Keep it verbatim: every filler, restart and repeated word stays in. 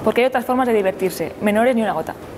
porque hay otras formas de divertirse, menores ni una gota.